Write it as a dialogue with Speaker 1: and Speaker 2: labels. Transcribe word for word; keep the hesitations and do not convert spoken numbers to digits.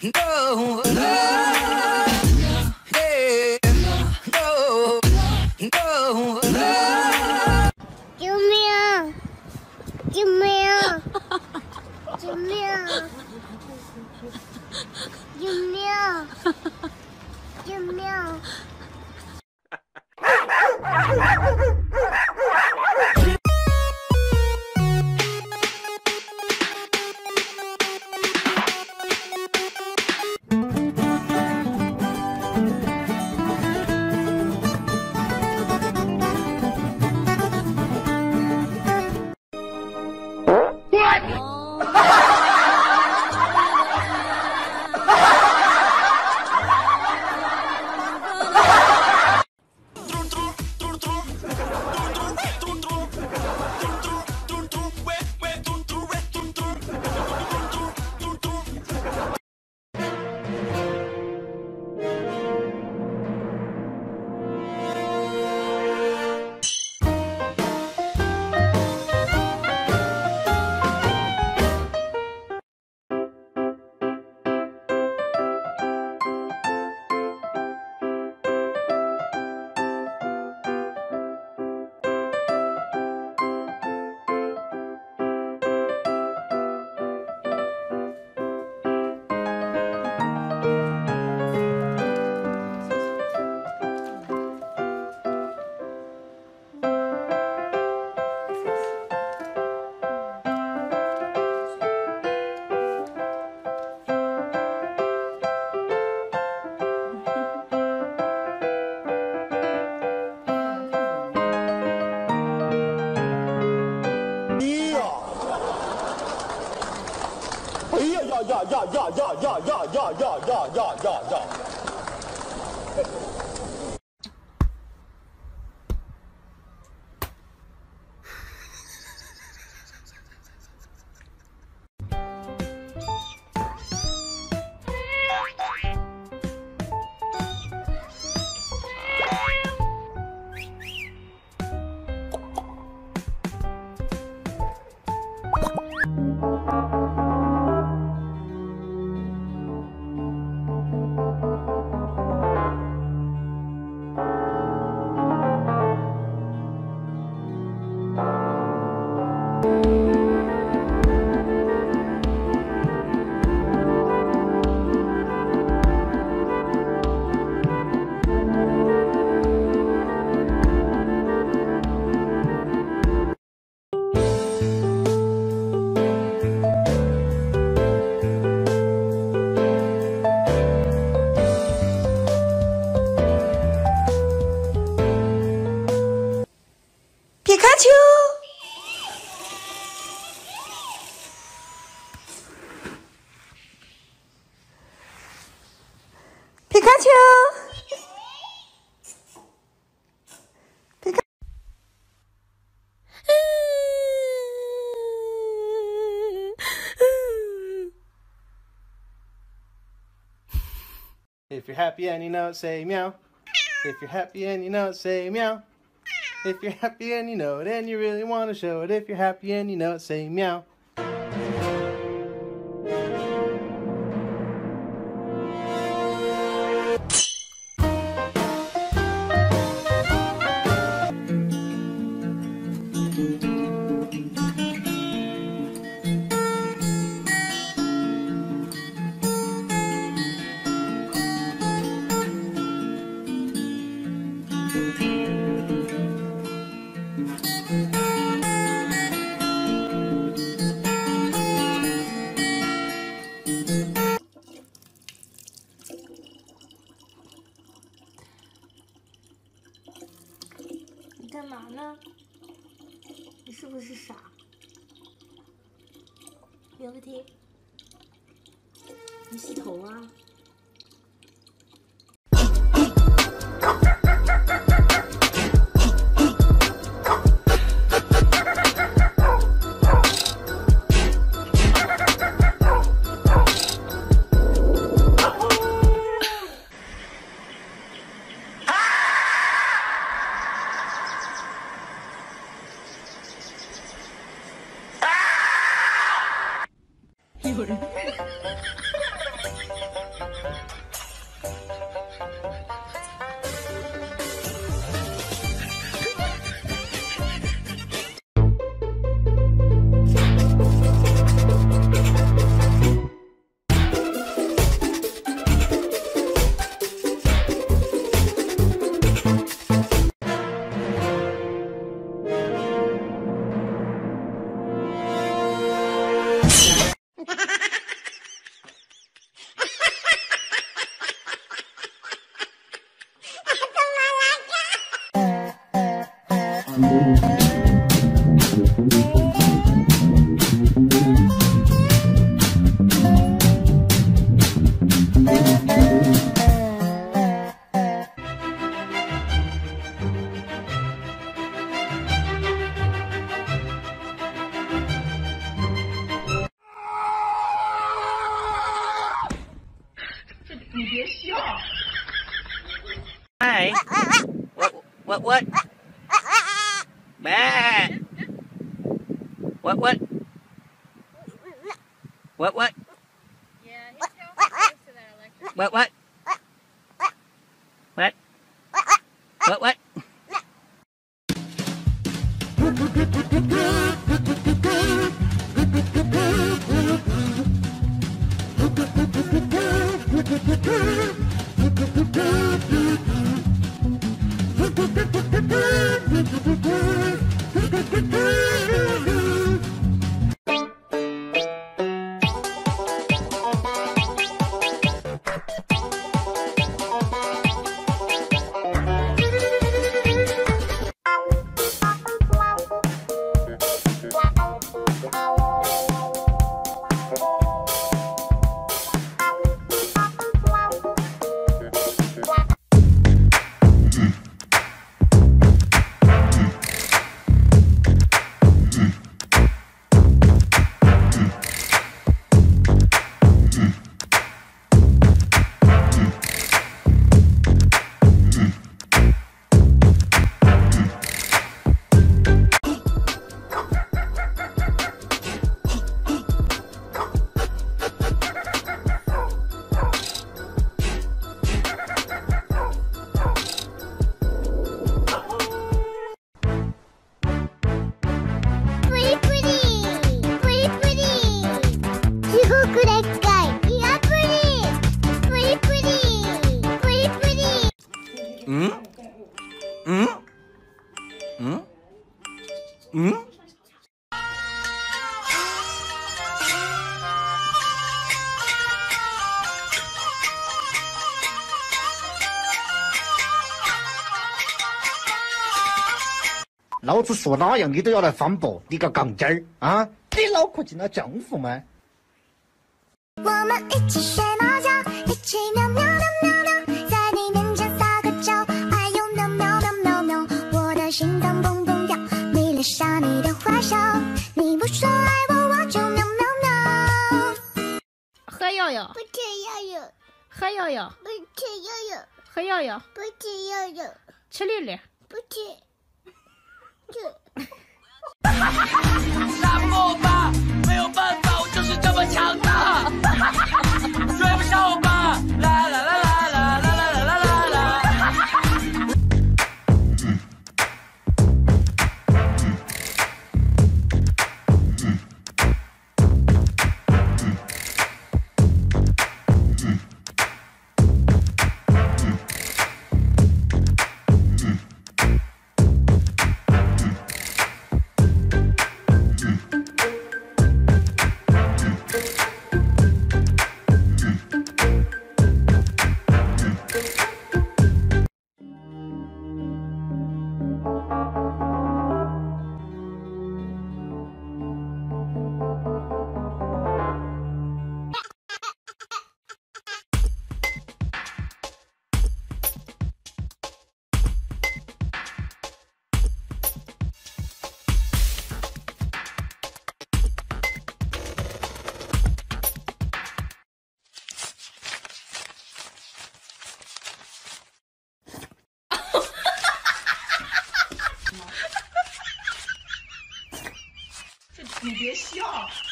Speaker 1: no, no, yeah, no, no, no.
Speaker 2: Give me a, give me a, give me a, give me a, give me a.
Speaker 3: 呀呀呀呀呀呀呀呀呀呀呀呀呀！
Speaker 4: 皮卡丘，皮卡丘，皮卡。
Speaker 5: If you're happy and you know it, say meow. If you're happy and you know it, say meow. If you're happy and you know it and you really want to show it, if you're happy and you know it, say meow.
Speaker 6: 你干嘛呢？你是不是傻？有问题？你洗头啊？有人。
Speaker 7: Hi. What? What? What? Bah. What? What? What? What?
Speaker 6: Yeah, he's going close to that electric.
Speaker 7: What? What? What? What? What?嗯嗯嗯嗯。
Speaker 8: 老子说哪样你都要来反驳，你个杠精儿啊！你脑壳进了浆糊吗？
Speaker 2: 我们一起睡猫觉，一起喵喵喵喵喵，在你面前撒个娇，哎呦喵喵喵喵喵，我的心脏蹦蹦跳，迷恋上你的坏笑，你不说爱我，我就喵喵喵。
Speaker 6: 喝药药，
Speaker 2: 不吃药药，
Speaker 6: 喝药药，
Speaker 2: 不吃药药，
Speaker 6: 喝药药，
Speaker 2: 不吃药药，
Speaker 6: 吃粒粒。
Speaker 2: 不吃。
Speaker 1: 打不过我吧，没有办法，我就是这么强大，追不上我吧，啦啦啦啦啦啦啦啦啦啦。
Speaker 4: 你别笑。